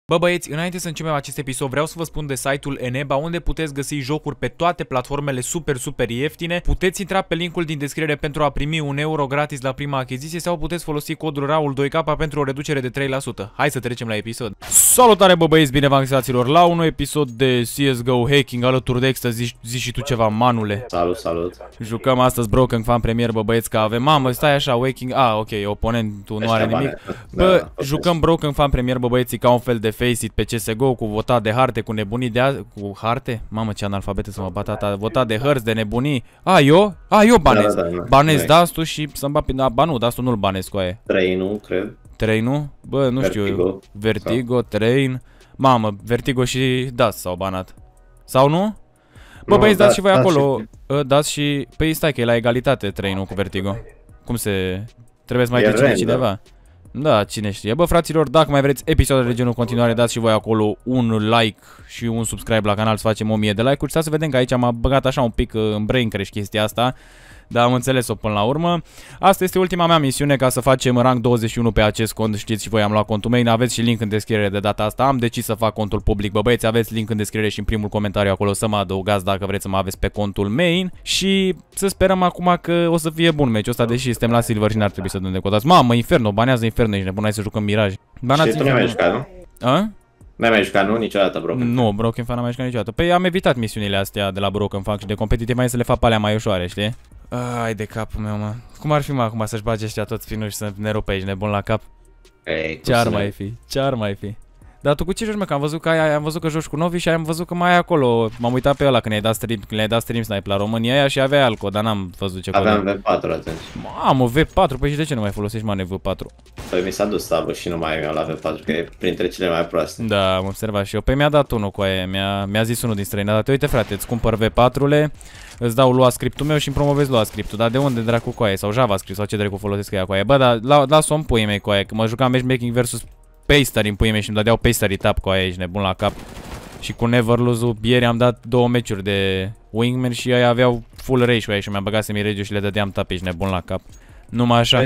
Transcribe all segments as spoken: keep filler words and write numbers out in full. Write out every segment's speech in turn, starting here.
Bă băieți, înainte să începem acest episod, vreau să vă spun de site-ul Eneba, unde puteți găsi jocuri pe toate platformele super, super ieftine. Puteți intra pe linkul din descriere pentru a primi un euro gratis la prima achiziție sau puteți folosi codul Raul doi K pentru o reducere de trei la sută. Hai să trecem la episod. Salutare bă băieți, bine v-am găsit la un nou episod de C S G O Hacking alături de Extra. Zici, zici și tu ceva, manule. Salut, salut. Jucăm astăzi Broken Fan Premier, bă băieți, că avem, mamă, stai așa, Waking, ah, ok, oponentul nu are nimic. Bă, jucăm Broken Fan Premier, bă băieții, ca un fel de Face-It pe C S G O, cu votat de harte, cu nebunii de a... Cu harte? Mamă, ce analfabete să mă bat tata. Votat de hărți, de nebunii. A, eu? A, eu banez. Da, da, da, banez Dust-ul și să-mi bat... Da, ba nu, Dust-ul nu-l banez cu aia. Train-ul, cred. Train-ul? Bă, nu Vertigo. știu. Vertigo, Train. Mamă, Vertigo și Dust s-au banat. Sau nu? Bă, băieți, dați și voi acolo. Dați și... Păi stai că e la egalitate Train-ul cu Vertigo. Cum se... Trebuie să mai trece cineva. Da, cine știe. Bă, fraților, dacă mai vreți episoade de genul în continuare, dați și voi acolo un like și un subscribe la canal să facem o mie de like-uri. Stai să vedem că aici m-a băgat așa un pic în brain crash chestia asta. Dar am înțeles-o până la urmă. Asta este ultima mea misiune ca să facem rank douăzeci și unu pe acest cont. Știți și voi, am luat contul main. Aveți și link în descriere de data asta. Am decis să fac contul public. Bă băieți, aveți link în descriere și în primul comentariu acolo să mă adăugați dacă vreți să mă aveți pe contul main. Și să sperăm acum că o să fie bun meciul ăsta, deși suntem la Silver și n-ar trebui să dăm de codați. Mamă, Inferno, banează Inferno, ești nebun, hai să jucăm Mirage. Și tu nu mai jucat, nu? A? N-ai mai jucat, nu? Niciodată Broken? Nu, Broken Fan n-am mai jucat niciodată. Păi am evitat misiunile astea de la Broken Fan și de competitiv, mai să le fac pe alea mai ușoare, știi? Ai de capul meu, mă. Cum ar fi, mă, acum să-și bage ăștia toți finuși să ne rupe aici, nebun la cap? Ei, ce ar mai fi? Ce ar mai fi? Dar tu cu ce joci, mă? Că am văzut că ai, am văzut că joci cu Novi și am văzut că mai ai acolo. M-am uitat pe ăla când i-ai dat stream, când le-ai dat stream snipe la România aia și avea alco, dar n-am văzut ce. Aveam V patru atunci. Mamă, V patru, păi și de ce nu mai folosești, mane, V patru? Păi mi s-a dus sabă și nu mai am la V patru, că e printre cele mai proaste. Da, am observat și eu. Păi mi-a dat unul cu aia, mi-a mi zis unul din străinătate. Uite frate, îți cumpăr V patru-le, îți dau lua scriptul meu și îmi promovezi lua scriptul. Dar de unde dracu cu aia? Sau JavaScript sau ce dracu folosesc aia cu aia? Bă, dar las-o în puii mei cu aia, că mă jucam matchmaking versus Pastery în puii mei și îmi dădeau Pastery tap cu aia, ești nebun la cap. Și cu Never Lose-ul ieri am dat două meciuri de Wingman și ei aveau full ratio aia și mi-am băgat semi-regio și le dădeam tap, ești nebun la cap. Numai așa.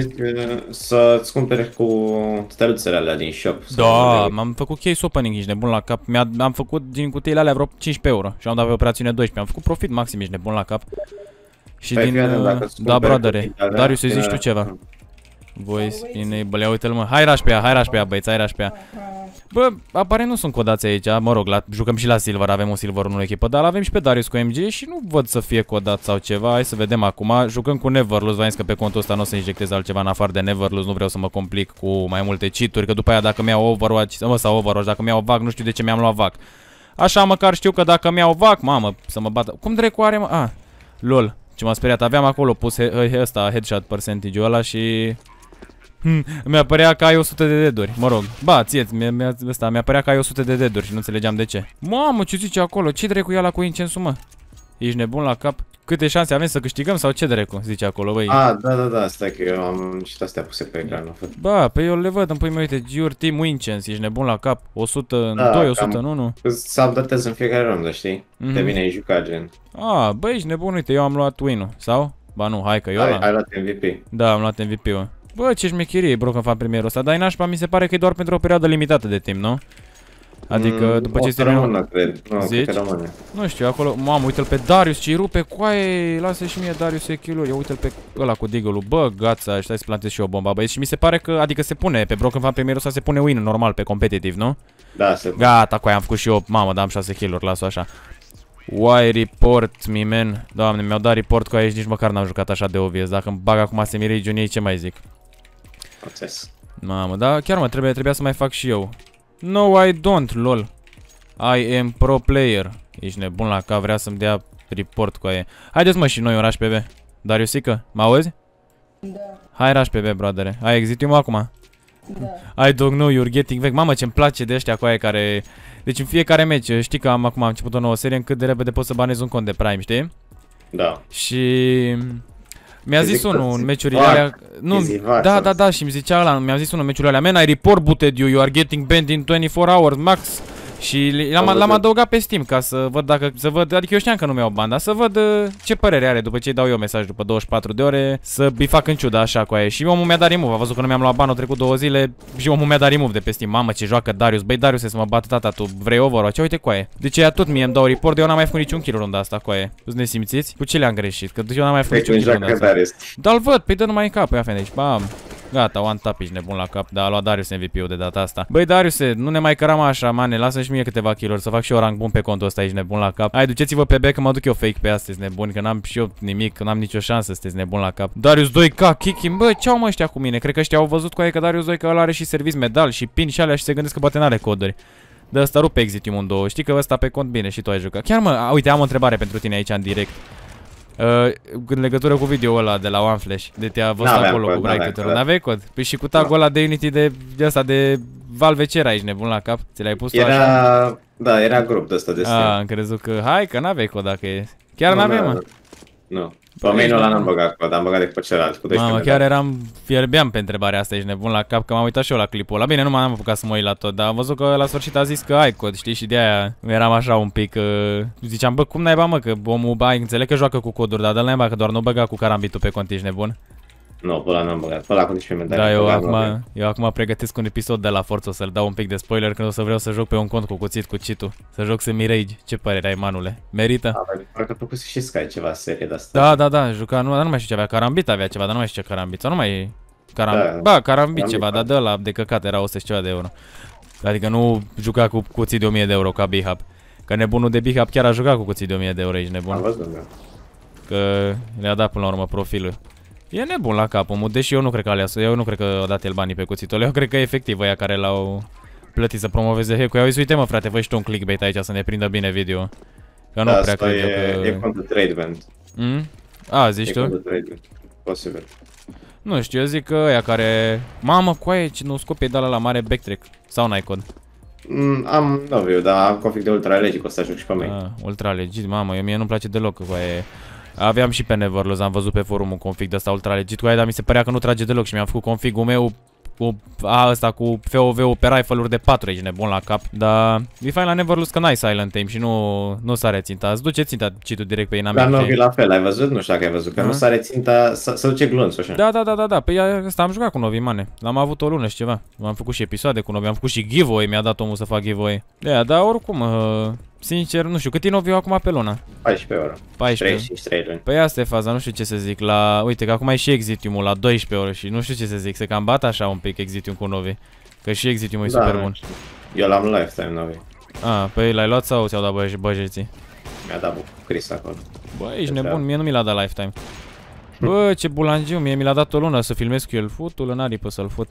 Să-ți cumperi cu steluțele alea din shop. Da, m-am făcut case opening, ești nebun la cap. Am făcut din cutiile alea vreo cincisprezece euro și am dat pe operațiune doisprezece. Am făcut profit maxim, ești nebun la cap. Și din... Da, brodere. Darius, să zici tu ceva. Voice enable, ia uite-l mă. Hai raș pe ea, hai raș pe ea, băieți, hai raș pe ea. Bă, apare nu sunt codați aici, mă rog, la, jucăm și la Silver, avem un Silver în echipă, dar avem și pe Darius cu M G și nu văd să fie codat sau ceva. Hai să vedem acum, jucăm cu Neverlose, v-am zis că pe contul ăsta nu o să injectez altceva în afară de Neverlose, nu vreau să mă complic cu mai multe cheat-uri, că după aia dacă mi-au Overwatch, mă, sau Overwatch, dacă mi-au V A C, nu știu de ce mi-am luat V A C. Așa măcar știu că dacă mi-au V A C, mamă, să mă bată. Cum dracu are, mă? Ah, lol, ce m-a speriat, aveam acolo pus he ăsta, headshot percentage-ul ăla și... Hmm, mi-a părea că ai o sută de deaduri, mă rog. Ba, ție, mi-a mi părea că ai o sută de deaduri și nu înțelegeam de ce. Mamă, ce zice acolo? Ce dracu e ăla cu incensul, mă? Ești nebun la cap? Câte șanse avem să câștigăm sau ce dracu? Zice acolo, băi. Ah, da, da, da, stai că eu am și astea puse pe ecran. Ba, pe eu le văd, îmi pui mă, uite, Your Team Winchens, ești nebun la cap. o sută doi, o sută unu. Se updatez în fiecare rundă, știi? De bine ai jucat, gen. Ah, băi, ești nebun, uite, eu am luat win-ul, sau? Ba nu, hai că eu ai, ai luat M V P. Da, am luat M V P-ul. Bă, ce șmecherie Broken Fan Premierul ăsta, dar nașpa mi se pare că e doar pentru o perioadă limitată de timp, nu? Adică mm, după ce se rămână, cred. Nu, zici? Rămâne. Nu știu, acolo, mamă, uite-l pe Darius, ce-i rupe coaie, lasă și mie Darius e kill-uri, uite-l pe ăla cu deagle-ul, bă, gața, stai să plantez și eu bomba, băieți, și mi se pare că, adică se pune, pe Broken Fan Premierul ăsta se pune win normal pe competitiv, nu? Da, se pune. Gata, coaie, am făcut și eu, mamă, dam șase kill-uri, las-o așa. Why report me, man? Doamne, mi-au dat report cu aici, nici măcar n-am jucat așa de obvious, dacă îmi bag acum semi-region ei, ce mai zic? Proces. Mamă, da, chiar mă, trebuie, trebuia să mai fac și eu. No, I don't, lol. I am pro player. Ești nebun la cap, vrea să-mi dea report cu aia. Haideți mă și noi un rush pe B. Dariusică, mă auzi? Da. Hai rush pe B, brodere. Ai exit-ul mă acum? Da. I don't know, you're getting back. Mamă, ce-mi place de ăștia cu aia care... Deci în fiecare meci, știi că am acum am început o nouă serie, încât de repede pot să banez un cont de Prime, știi? Da. Și... Mi-a zis unul în meciurile alea... Nu, da, da, da, și mi zicea ăla, mi-a zis unul în meciurile alea, man, I report booted you, you are getting banned in twenty-four hours, max. Și l-am adăugat pe Steam ca să văd dacă, să văd, adică eu știam că nu mi-au bani, dar să văd uh, ce părere are după ce îi dau eu mesaj după douăzeci și patru de ore, să îi fac în ciuda așa cu aia. Și omul mi-a dat remove, a văzut că nu mi-am luat bani, au trecut două zile și omul mi-a dat remove de pe Steam. Mamă, ce joacă Darius, băi Darius, să mă bată tata, tu vrei Overwatch? Uite cu aia. Deci ea tot mie îmi dau report, eu n-am mai făcut niciun kill runda asta cu aia. Îți nesimțiți? Cu ce le-am greșit? Că eu n-am mai făcut niciun kill runda asta. Dar-l văd, păi dă numai în cap, ia fene, deci bam. Gata, one tap, ești nebun la cap, dar a luat Darius M V P-ul de data asta. Băi Dariuse, nu ne mai căram așa, mane, lasă și mie câteva kill-uri să fac și eu rank bun pe contul ăsta, ești nebun la cap. Hai, duceți-vă pe B că mă duc eu fake pe astea, nebun, că n-am și eu nimic, că n-am nicio șansă, sunteți nebun la cap. Darius doi K, kicking, bă, ce-au mă ăștia cu mine? Cred că ăștia au văzut cu aia că Darius doi K ăla are și service medal și pin și alea și se gândesc că poate n-are coduri. De ăsta rupe Exitium un două, știi că ăsta pe cont bine și tu ai jucat. Chiar mă, a, uite, am o întrebare pentru tine aici în direct. Uh, în legătură cu video ăla de la OneFlash, de te-a văzut acolo cu bracket-ul, n-aveai cod? Păi și cu tagul ăla de Unity de, de asta de Valve ce era aici, nebun la cap? Ți l-ai pus tu era, așa? Da, era grup de ăsta de Steam. Ah, am crezut că, hai că n-aveai cod dacă e. Chiar n-aveai, mă? Nu. Pe main-ul ăla n-am băgat cod, am băgat de pe celălalt cu Mamă, chiar eram, fierbeam pe întrebarea asta, ești nebun la cap, că m-am uitat și eu la clipul ăla. Bine, nu m-am apucat să mă uit la tot, dar am văzut că la sfârșit a zis că ai cod, știi, și de aia eram așa un pic, uh, ziceam, bă, cum naiba, mă, că omul, ai, înțeleg că joacă cu coduri, dar dă-l naiba, că doar nu băga cu carambitul pe cont, ești nebun. Nu, pe ăla n-am băgat, pe ăla cu nici pe Da, eu acum, eu acum pregătesc un episod de la Forza, o să-l dau un pic de spoiler când o să vreau să joc pe un cont cu cuțit, cu cheat-ul. Să joc Semi-Rage. Ce părere ai, manule? Merită? Da, parcă a făcut și Sky ceva serie de asta. Da, da, da, juca, nu, nu mai știu ce avea, Karambit avea ceva, dar nu mai știu ce Karambit, sau nu mai... Karambit, da, ba, Karambit ceva, dar de ăla de căcat era o sută ceva de euro. Adică nu juca cu cuțit de o mie de euro ca B-Hub. Că nebunul de B-Hub chiar a jucat cu cuțit de o mie de euro, ești nebun. Am văzut, da. Că le-a dat până la urmă profilul. E nebun la capul meu, deși eu nu cred că alea, eu nu cred că a dat el banii pe cuțitul. Eu cred că efectiv ăia care l-au plătit să promoveze hack-ul. I-au zis, uite mă frate, fă și tu un clickbait aici să ne prindă bine video. Că nu da, prea cred e, eu că... e contul tradement. Mm? A, zici e tu? contul tradement. Posibil. Nu știu, eu zic că ăia care... Mamă, cu aia, nu scopie de ala la mare backtrack. Sau n-ai cod? Mm, am, nu viu, dar am config de ultra legit, o să ajung și pe mine. Ah, ultra legit, mamă, eu mie nu-mi place deloc cu aia. Aveam și pe Neverlose, am văzut pe forum un config de asta ultra legit cu aia, dar mi se părea că nu trage deloc și mi-am făcut config-ul meu cu a, ăsta cu F O V-ul pe rifle-uri de patru, ești nebun la cap. Dar e fain la Neverlose că n-ai silent aim și nu, nu sare ținta, îți duce ținta cheat-ul direct pe inamic. Dar nu vi la fel, ai văzut? Nu știu dacă ai văzut, că a? nu sare ținta, să duce glonțul așa. Da, da, da, da, da, păi ăsta am jucat cu Novi, mane. L-am avut o lună și ceva. Am făcut și episoade cu Novi, am făcut și giveaway, mi-a dat omul să fac giveaway. Da, dar oricum, uh, sincer, nu știu, cât e Novi acum pe lună? paisprezece ore. paisprezece. treizeci și trei luni. Păi asta e faza, nu știu ce să zic, la... Uite că acum e și Exitium-ul la doisprezece ore și nu știu ce să zic, se cam bat așa un pic Exitium cu Novi. Că și Exitium-ul da, e super bun. Eu l-am lifetime Novi. Ah, păi l-ai luat sau ți-au dat băje, băjeții? Mi-a dat Chris acolo. Bă, ești nebun, mie nu mi l-a dat lifetime. Bă, ce bulangiu, mie mi l-a dat o lună să filmez cu el, futul în aripă să-l fut.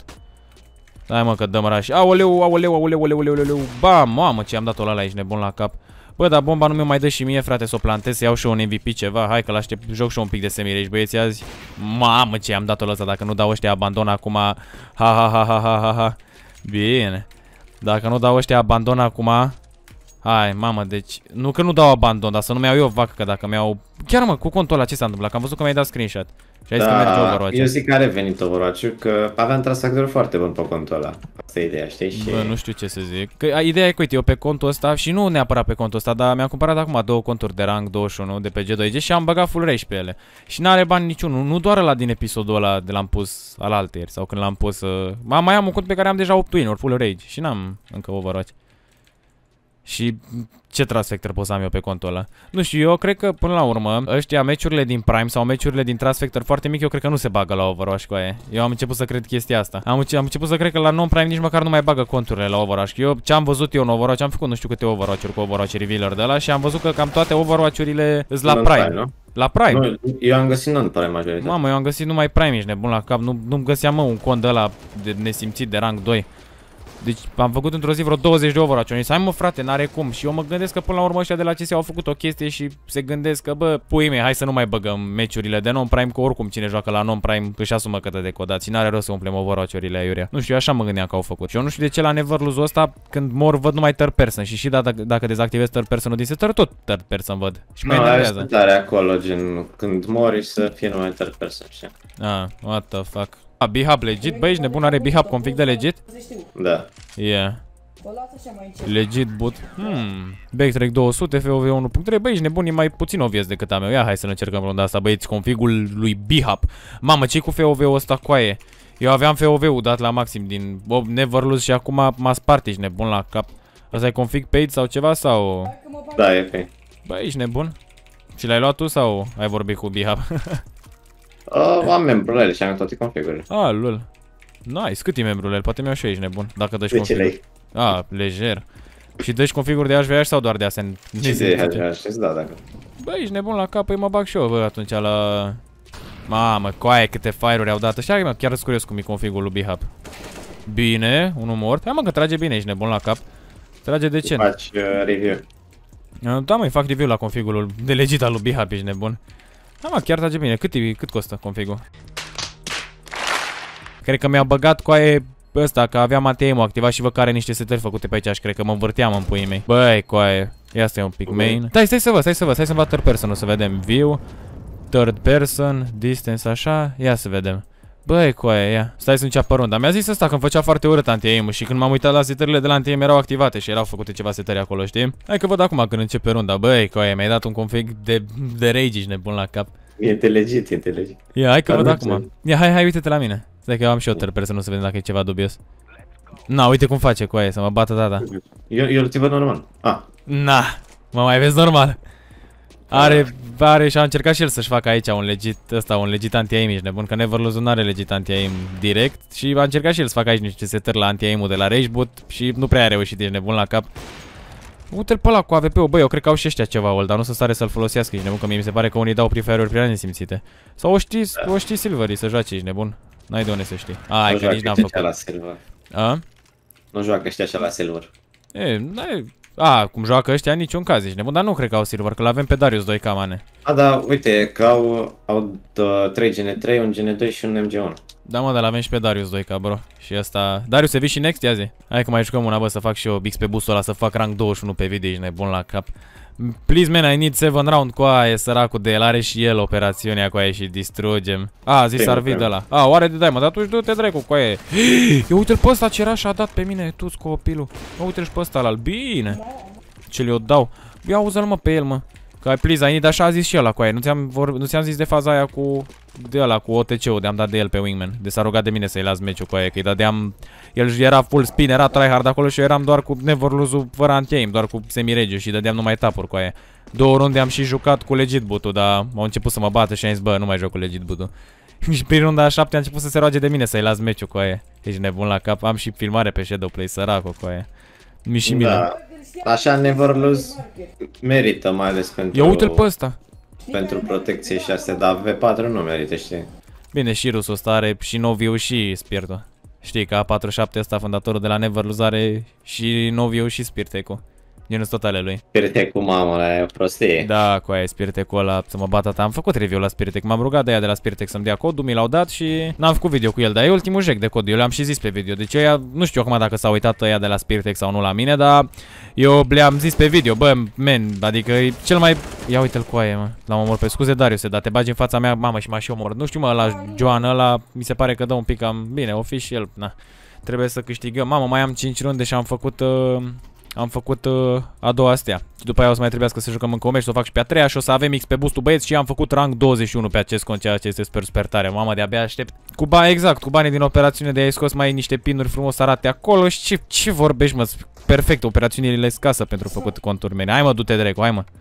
Hai mă că dăm rași. Aoleu, aoleu, aoleu, aoleu, aoleu, aoleu. Bam, mamă, ce am dat-o la aici, nebun la cap. Bă, dar bomba nu mi-o mai dă și mie, frate, să o plantez, să iau și eu un M V P ceva. Hai că l-aștept, joc și eu un pic de Semi-Rage, băieți, azi. Mamă, ce am dat-o la ăsta, dacă nu dau ăștia abandon acum. Ha, ha, ha, ha, ha, ha, ha. Bine. Dacă nu dau ăștia abandon acum. Hai, mamă, deci, nu că nu dau abandon, dar să nu mi-au eu vacă, că dacă mi-au... Chiar mă, cu contul ăla ce s-a întâmplat, că am văzut că mi-ai dat screenshot. Și ai zis da, că merge Overwatch. Eu zic că a revenit Overwatch, că aveam transactori foarte bun pe contul ăla. Asta e ideea, știi? Și... Bă, nu știu ce să zic. Că ideea e că, uite, eu pe contul ăsta, și nu neapărat pe contul ăsta, dar mi-am cumpărat acum două conturi de rank douăzeci și unu de pe G doi G și am băgat full rage pe ele. Și n-are bani niciunul, nu doar ăla din episodul ăla de l-am pus alaltăieri sau când l-am pus... Uh... Ma, mai am un cont pe care am deja opt win-uri, full rage și n-am încă Overwatch. Și ce Trustfactor pot să am eu pe contul ăla? Nu știu, eu cred că până la urmă ăștia meciurile din Prime sau meciurile din Trustfactor foarte mic, eu cred că nu se bagă la Overwatch cu aia. Eu am început să cred chestia asta. Am, am început să cred că la non-Prime nici măcar nu mai bagă conturile la Overwatch. Eu ce am văzut eu în Overwatch, am făcut nu știu câte Overwatch-uri cu Overwatch Revealer de ăla și am văzut că cam toate Overwatch-urile sunt la Prime. Prime, la Prime. Nu, eu am găsit non-Prime majoritatea. Mamă, eu am găsit numai Prime, ești nebun la cap. Nu, nu-mi găseam mă un cont de ăla de nesimțit de rank doi. Deci am făcut într-o zi vreo douăzeci de Overwatch-uri. Hai mă frate, n-are cum. Și eu mă gândesc că până la urmă ăștia de la C S au făcut o chestie și se gândesc că bă, pui mei, hai să nu mai băgăm meciurile de non-Prime, că oricum cine joacă la non-Prime își asumă câtă de codați. N-are rost să umplem Overwatch-urile aiurea. Nu știu, eu așa mă gândeam că au făcut. Și eu nu știu de ce la Neverlose ăsta când mor văd numai third person și și da, dacă, dacă dezactivez third person-ul din setări, tot third person văd. Și mai enervează. Nu, are acolo, gen când mori să fie numai third person, știi? Ah, what the fuck. Ah, B-Hub legit? Băi, ești nebun, are B-Hub config de legit? Da. Yeah. Legit boot. Hmm. Backtrack două sute, F O V unu punct trei. Băi, ești nebun, e mai puțin obvious decât a meu. Ia, hai să încercăm ronda asta, băieți, configul lui B-Hub. Mamă, ce-i cu F O V-ul ăsta, coaie? Eu aveam F O V-ul dat la maxim din Bob Neverlose și acum m-a spart, ești nebun la cap. Asta e config paid sau ceva sau? Da, e pe. Băi, ești nebun? Și l-ai luat tu sau ai vorbit cu B-Hub? uh, am membrulele și am toate configurile. Ah, lol. Nice, cât e membrulele? Poate mi-au și aici nebun, dacă dă-și configuri. Ah, lejer. Și dă-și configuri de H V H sau doar de astea? Și de H V H, da, dacă. Băi, ești nebun la cap, păi mă bag și eu, bă, atunci la... Mamă, coaie, câte fire-uri au dat. Ăștia, chiar sunt curios cum e configul lui B-Hub. Bine, unul mort. Hai mă, că trage bine, ești nebun la cap. Trage decent. Faci uh, review. Da, mă, fac review la configul de legit al lui B-Hub, ești nebun. Hai mă, chiar trage bine. Cât, e, cât costă configul? Cred că mi-a băgat coaie ăsta, că aveam A T M-ul activat și văd că are niște setări făcute pe aici și cred că mă învârteam în puii mei. Băi, coaie, ia stai un pic, main. Stai, stai să văd, stai să văd, stai să-mi bat third person, o să vedem. View, third person, distance, așa, ia să vedem. Băi, coaie, ia, stai să înceapă runda. Mi-a zis ăsta că îmi făcea foarte urât anti-aim-ul și când m-am uitat la setările de la anti-aim erau activate și erau făcute ceva setări acolo, știi? Hai că văd acum când începe runda. Băi, coaie, mi-ai dat un config de, de rage, ești nebun la cap. E legit, e legit. Ia, hai că văd acum. Ia, hai, hai, uite-te la mine. Stai că eu am și o third person, să vedem dacă e ceva dubios. Na, uite cum face coaie, să mă bată tata. Eu, eu îl văd normal. Ah. Na, mă mai vezi normal. Are, are și a încercat și el să-și facă aici un legit, ăsta, un legit anti-aim, ești nebun, că Neverlose nu are legit anti-aim direct și a încercat și el să facă aici niște setări la anti-aim-ul de la Rageboot și nu prea a reușit, ești nebun la cap. Uite-l pe ăla cu A V P-ul, băi, eu cred că au și ăștia ceva ult, dar nu sunt stare să-l folosească, ești nebun, că mie mi se pare că unii dau Free Fire-uri prea nesimțite. Sau o știi, da. O știi Silvery să joace, ești nebun. N-ai de unde să știi. A, ai că nici n-am făcut. La Silver. A? Nu joacă ăștia așa la Silver. E, n-ai... A, cum joacă ăștia, în niciun caz, ești nebun, dar nu cred că au Silver, că l-avem pe Darius doi K, mane. A, da, uite, că au, au trei Gen trei, un Gen doi și un M G unu. Da, mă, dar l-avem și pe Darius doi K, bro. Și asta... Darius, se vii și next, ia zi. Hai că mai jucăm una, bă, să fac și eu X pe boostul ăla, să fac rank douăzeci și unu pe video, ești nebun la cap. Please, man, I need seven round cu aia, e săracul de el, are și el operațiunea cu aia și distrugem. A, a zis Arvid ăla. A, oare de dai, mă, dar atunci du-te dracu cu aia. Eu uite-l pe ăsta, ce era și a dat pe mine, tu-ți copilul. Mă, uite-l și pe ăsta, al bine. Ce le-o dau. Ia auză-l, mă, pe el, mă. Că, please, I need, așa a zis și ăla cu aia. Nu ți-am nu ți-am zis de faza aia cu... De ăla, cu O T C-ul, de-am dat de el pe Wingman. De s-a rugat de mine să-i las meciul cu aia, că-i dădeam... El era full spin, era tryhard acolo și eu eram doar cu Neverlose-ul fără anti-aim, doar cu semi-regiu și dădeam numai tapuri cu aia. Două runde am și jucat cu legit boot-ul, dar au început să mă bată și am zis, bă, nu mai joc cu legit boot-ul. Și prin runda a șapte a început să se roage de mine să-i las meciul cu aia. Ești nebun la cap, am și filmare pe Shadowplay, săracul cu aia. Mi și mine. Da. Așa Neverlose merită, mai ales pentru... Eu uite-l pe ăsta. Pentru protecție și astea, dar V patru nu merită, știi? Bine, și Rusul ăsta are și Noviu și Spiritul. Știi că A patruzeci și șapte ăsta, fondatorul de la Neverlose, are și Noviu și Spirtec-ul. Genul tot ale lui. Spirtec-ul, mamă, ăla e o prostie. Da, cu aia Spirtec-ul ăla, să mă bată ta. Am făcut review la Spirtec, m-am rugat de aia de la Spirtec să-mi dea codul, mi l-au dat și n-am făcut video cu el, dar e ultimul jec de cod, eu le-am și zis pe video. Deci ăia, nu știu acum dacă s-au uitat ăia de la Spirtec sau nu la mine, dar eu le-am zis pe video, bă, men, adică e cel mai... Ia uite-l cu aia, mă, l-am omor pe scuze, Dariuse, dar te bagi în fața mea, mamă, și m-a și omor. Nu știu, mă, la Joan ăla, mi se pare că dă un pic cam bine, o fi și el, na. Trebuie să câștigăm, mamă, mai am cinci runde și am făcut... Uh... Am făcut uh, a doua astea. Și după aia o să mai trebuiască să jucăm încă o meci, să o fac și pe a treia și o să avem X pe boost-ul, băieți, și am făcut rank douăzeci și unu pe acest cont, ceea ce este super, super tare. Mamă, de-abia aștept. Cu bani, exact, cu banii din operațiune de ai scos mai niște pinuri frumos arate acolo și ce, ce vorbești, mă? Perfect, operațiunile scasă pentru făcut conturi mele. Hai mă, du-te drecu, hai mă.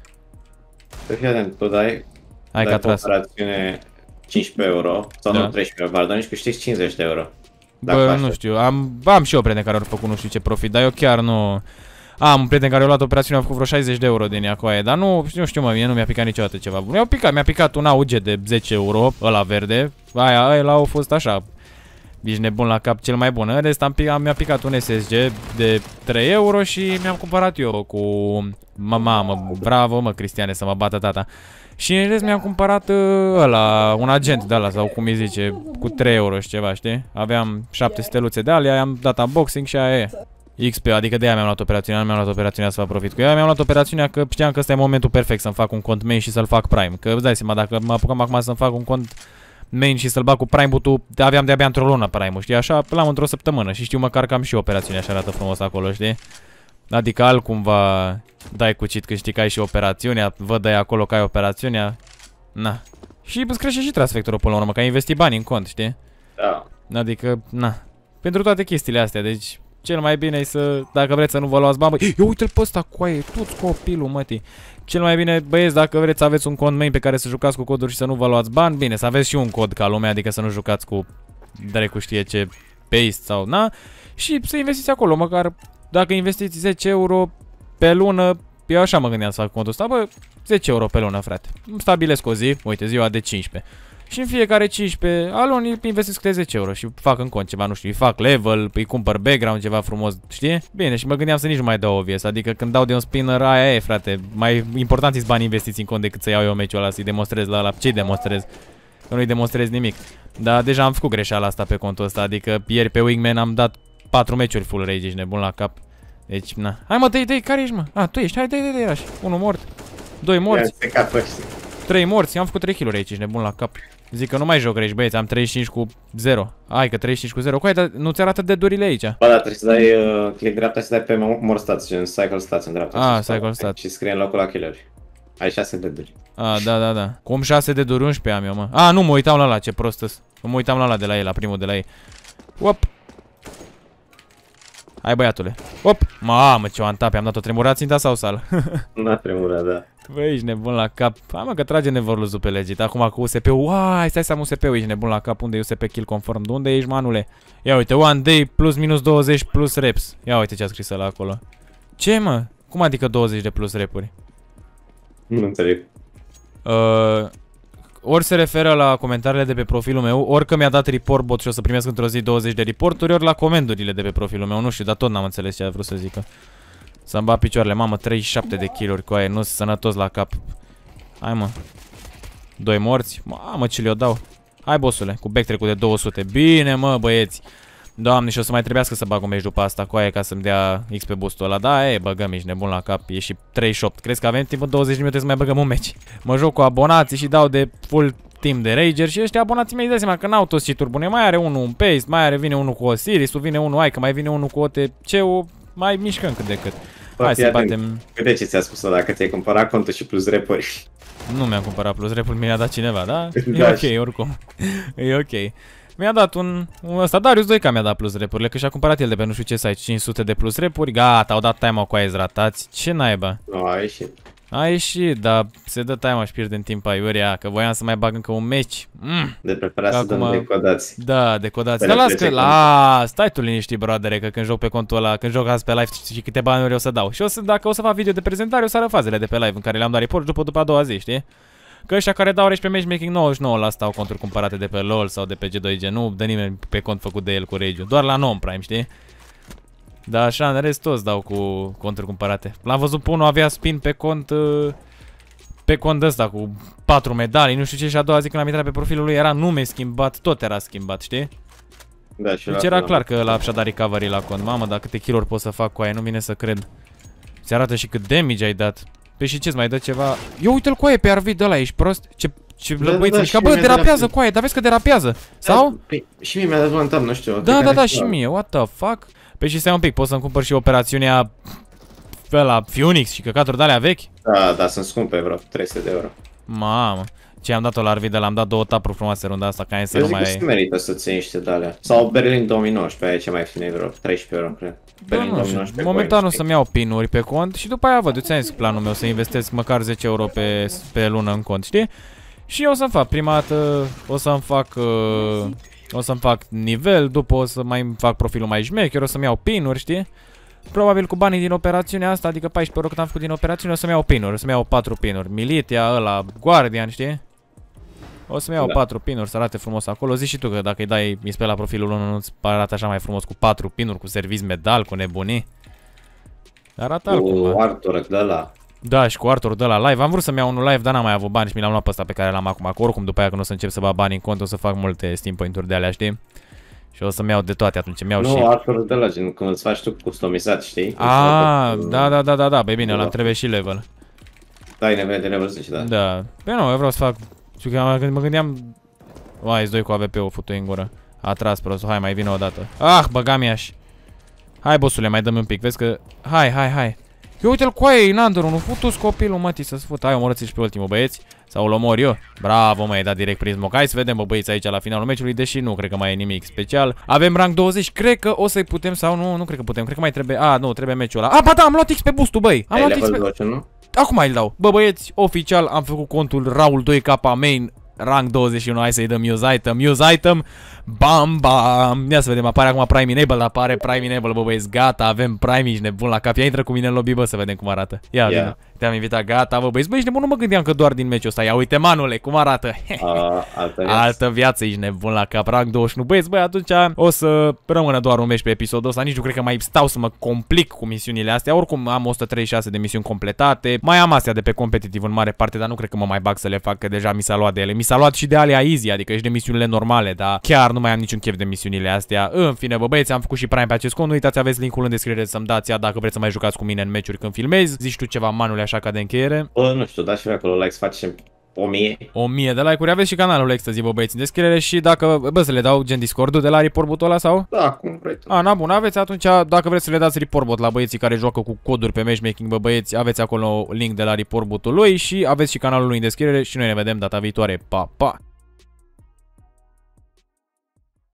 Să fii atent, tu dai, hai dai că pe operațiune cincisprezece euro, sau da. Nu treisprezece euro, pardon, și câștigi cincizeci de euro. Bă, nu știu, am, am și eu prieteni care au făcut nu știu ce profit, dar eu chiar nu... Am un prieten care a luat operațiunea, a făcut vreo șaizeci de euro din ea cu aia, dar nu, nu știu, mă, mie nu mi-a picat niciodată ceva bun. Mi-a picat, mi-a picat un A U G de zece euro, ăla verde, aia, aia au fost așa, ești nebun la cap, cel mai bun. În rest mi-a picat un S S G de trei euro și mi-am cumpărat eu cu... Mamă, bravo, mă, Cristiane, să mă bată tata. Și în rest mi-am cumpărat ăla, un agent de ăla, sau cum îi zice, cu trei euro și ceva, știi? Aveam șapte steluțe de alea, i-am dat unboxing și aia e. X P, adică de aia mi-am luat operațiunea, nu mi-am luat operațiunea să fac profit cu ea, mi-am luat operațiunea că știam că ăsta e momentul perfect să-mi fac un cont main și să-l fac prime. Că îți dai seama, dacă mă apucăm acum să-mi fac un cont main și să-l bag cu Prime Boot-ul, aveam de-abia într-o lună Prime-ul, știi? Așa l-am într-o săptămână și știu măcar că am și operațiunea, așa arată frumos acolo, știi? Adică altcumva dai cu cheat când știi că ai și operațiunea, văd de acolo că ai operațiunea. Na. Și îți crește și transfectorul până la urmă, că ai investit bani în cont, știi? Da. Adică, na. Pentru toate chestiile astea, deci cel mai bine e să, dacă vreți să nu vă luați bani, băi, eu uite-l pe ăsta, coaie, tu-ți copilul, mătii. Cel mai bine, băieți, dacă vreți să aveți un cont main pe care să jucați cu coduri și să nu vă luați bani, bine, să aveți și un cod ca lumea, adică să nu jucați cu dracu știe ce paste sau na. Și să investiți acolo, măcar dacă investiți zece euro pe lună, eu așa mă gândeam să fac contul ăsta, bă, zece euro pe lună, frate. Îmi stabilesc o zi, uite, ziua de cincisprezece. Și în fiecare cincisprezece aluni investesc câte zece euro și fac în cont ceva, nu știu, îi fac level, îi cumpăr background, ceva frumos, știi? Bine, și mă gândeam să nici nu mai dau obvious, adică când dau de un spinner, aia e, frate, mai important sunt bani investiți în cont decât să iau eu meciul ăla, să-i demonstrez la ăla, ce-i demonstrez? Că nu-i demonstrez nimic. Dar deja am făcut greșeala asta pe contul ăsta, adică ieri pe Wingman am dat patru meciuri full rage, ești nebun la cap. Deci, na. Hai mă, dă-i, dă-i, care ești, mă? A, tu ești, hai, dă-i, dă-i, dă-i, Unu mort, doi morți, trei morți, am făcut trei kill-uri aici, ești nebun la cap. Zic că nu mai joc rage, băieți, am treizeci și cinci cu zero. Hai că treizeci și cinci cu zero. Coai, dar nu-ți arată deadurile aici? Ba da, trebuie să dai uh, click dreapta și să dai pe more stats, gen cycle stats în dreapta. Ah, cycle stats. Și scrie în locul la kill-uri. Ai șase deaduri. Ah, da, da, da. Cum șase deaduri, unsprezece am eu, mă. Ah, nu, mă uitam la ăla, ce prost-s. Mă uitam la ăla de la ei, la primul de la ei. Op. Hai, băiatule. Op. Mamă, ce one tap, am dat-o tremurat ținta sau sal? N-a tremurat, da. Băi, ești nebun la cap. Hai mă că trage nevorluzul pe legit. Acum cu U S P-ul. Uai, stai să am U S P-ul, ești nebun la cap. Unde e U S P kill confirm? De unde ești, manule? Ia uite, one day plus minus douăzeci plus reps. Ia uite ce a scris ăla acolo. Ce, mă? Cum adică douăzeci de plus repuri? Nu înțeleg. Uh, ori se referă la comentariile de pe profilul meu, ori că mi-a dat report bot și o să primesc într-o zi douăzeci de reporturi, ori la comendurile de pe profilul meu. Nu știu, dar tot n-am înțeles ce a vrut să zică. Să-mi bat picioarele, mamă, treizeci și șapte de kill-uri cu aia, nu sunt sănătos la cap. Hai, mă. Doi morți. Mamă, ce le-o dau. Hai, bossule, cu backtrack-ul de două sute. Bine, mă, băieți. Doamne, și o să mai trebuiască să bag un meci după asta cu aia ca să-mi dea X pe boost-ul ăla. Da, e, băgăm, ești nebun la cap. E și treizeci și opt. Crezi că avem timp în douăzeci de minute să mai băgăm un meci? Mă joc cu abonații și dau de full team de rager și ăștia abonații mei, dai seama că n-au toți cheat-uri bune. Mai are unul un paste, mai are, vine unul cu Osiris, vine unul, ai, că mai vine unul cu O T C-ul. Mai mișcăm cât de cât. Hai să batem. Câte ce ți-a spus-o dacă ți-ai cumpărat contul și plus repuri? Nu mi-am cumpărat plus repuri, mi-a dat cineva, da? E ok, oricum. E ok. Mi-a dat un, un ăsta, Darius doi K mi-a dat plus repurile, că și-a cumpărat el de pe nu știu ce site, cinci sute de plus repuri, gata, au dat time-out cu aia ratați. Ce naiba? Nu, a ieșit. A ieșit, dar se dă time-out și pierdem timp aiurea, că voiam să mai bag încă un meci. Mm. De preferat să dăm decodați. Da, decodați. Dar las că, la, stai tu liniștit, brodere, că când joc pe contul ăla, când joc azi pe live și câte bani o să dau. Și o să, dacă o să fac video de prezentare, o să arăt fazele de pe live în care le-am dat report după, după a doua zi, știi? Că ăștia care dau reci pe matchmaking nouăzeci și nouă la asta au conturi cumpărate de pe LOL sau de pe G doi G, nu dă nimeni pe cont făcut de el cu rage-ul, doar la non-prime, știi? Dar așa, în rest toți dau cu conturi cumpărate. L-am văzut pe unul, avea spin pe cont, pe cont de ăsta cu patru medalii, nu știu ce, și a doua zi când am intrat pe profilul lui era nume schimbat, tot era schimbat, știi? Da, și deci era clar că la și-a dat recovery la cont. Mamă, dar câte kill-uri pot să fac cu aia, nu vine să cred. Ți arată și cât damage ai dat. Păi și ce-ți mai dă ceva? Eu uite-l cu aia pe R V de ăla, ești prost? Ce, ce da, lăbăiță, da, da, bă, derapează cu aia, dar vezi că derapează, sau? Păi, și mie mi-a dat un tam, nu știu. Da, da, da, și mie, what the fuck? Păi și stai un pic, pot să-mi cumpăr și operațiunea pe la Phoenix și căcaturi de alea vechi? Da, da, sunt scumpe, vreo trei sute de euro. Mamă, ce am dat-o la R V de la, am dat două tapuri frumoase runda asta, ca să nu mai... Eu zic că se merită să-ți iei niște de alea. Sau Berlin două mii nouăsprezece, aia e ce mai ieftin, vreo treisprezece euro, cred. Da, nu știu, momentan o să-mi iau pinuri pe cont și după aia văd, eu ți-am zis planul meu să investesc măcar zece euro pe, pe lună în cont, știi? Și o să-mi fac, prima dată o să-mi fac, uh, o să-mi fac nivel, după o să mai fac profilul mai șmecher, o să-mi iau pinuri, știi? Probabil cu banii din operațiunea asta, adică paisprezece euro cât am făcut din operațiune, o să-mi iau pinuri, o să-mi iau patru pinuri, Militia, ăla, Guardian, știi? O să-mi iau da. patru pinuri, să arate frumos acolo. Zici și tu că dacă îi dai I S P la profilul unu, nu-ți arată așa mai frumos cu patru pinuri, cu serviz medal, cu nebunii. Arată altcumva. Cu Arthur de ăla. Da, și cu Arthur de la live. Am vrut să-mi iau unul live, dar n-am mai avut bani și mi l-am luat pe ăsta pe care l-am acum. Că oricum după aia când o să încep să bag bani în cont, o să fac multe Steam Point-uri de alea, știi? Și o să-mi iau de toate atunci, mi-iau și... Nu, Arthur de la gen, când îți faci tu customizat, știi? Ah, da, da, da, da, da, băi bine, ăla trebuie și level. Da, ai nevoie de level zece, da. Da. Băi nu, eu vreau să fac... Mă gândeam... Vai, doi cu A V P-ul futu în gură. A tras prost, hai mai vină o dată. Ah, băga mi-aș. Hai, bossule, mai dăm un pic, vezi că... Hai, hai, hai. Eu uite-l cu aia, Inander, nu futu-ți copilul, mătii, să-ți fut. Hai, omorâți-l și pe ultimul, băieți. Sau îl omor eu. Bravo, mă, e dat direct prin smoke. Hai să vedem, bă, băieți, aici la finalul meciului, deși nu cred că mai e nimic special. Avem rank douăzeci, cred că o să-i putem sau nu, nu cred că putem, cred că mai trebuie... A, nu, trebuie meciul ăla. A, ba da, am luat X pe boost-ul, băi. Am luat X pe... nu? Acum îl dau. Bă, băieți, oficial am făcut contul Raul doi K main. Rank douăzeci și unu, hai să-i dăm use item, use item. Bam, bam. Ia să vedem, apare acum Prime Enable, apare Prime Enable, bă băieți, gata, avem Prime, ești nebun la cap. Ia intră cu mine în lobby, bă, să vedem cum arată. Ia, yeah. Vină. Te-am invitat, gata, bă băieți, bă, ești nebun, nu mă gândeam că doar din meciul ăsta. Ia uite, manule, cum arată. Uh, altă, viață. altă viață, ești nebun la cap, rank douăzeci și unu. Băieți, băi, atunci o să rămână doar un meci pe episodul ăsta. Nici nu cred că mai stau să mă complic cu misiunile astea. Oricum am o sută treizeci și șase de misiuni completate. Mai am astea de pe competitiv în mare parte, dar nu cred că mă mai bag să le fac, că deja mi s-a luat de ele. Mi s-a luat și de alea easy, adică și de misiunile normale, dar chiar nu mai am niciun chef de misiunile astea. În fine, bă băieți, am făcut și Prime pe acest cont. Nu uitați, aveți linkul în descriere să-mi dați ea dacă vreți să mai jucați cu mine în meciuri când filmezi. Zici tu ceva, manule, așa ca de încheiere? Bă, nu știu, dați și acolo like, să facem o mie. o mie de like-uri, aveți și canalul Ecstasy, bă băieți, în descriere și dacă, bă, să le dau gen Discord-ul de la report bot ăla sau? Da, cum vrei tu. A, na, bun, aveți atunci, dacă vreți să le dați report bot la băieții care joacă cu coduri pe matchmaking, bă băieți, aveți acolo link de la report botul lui și aveți și canalul lui în descriere și noi ne vedem data viitoare. Pa, pa!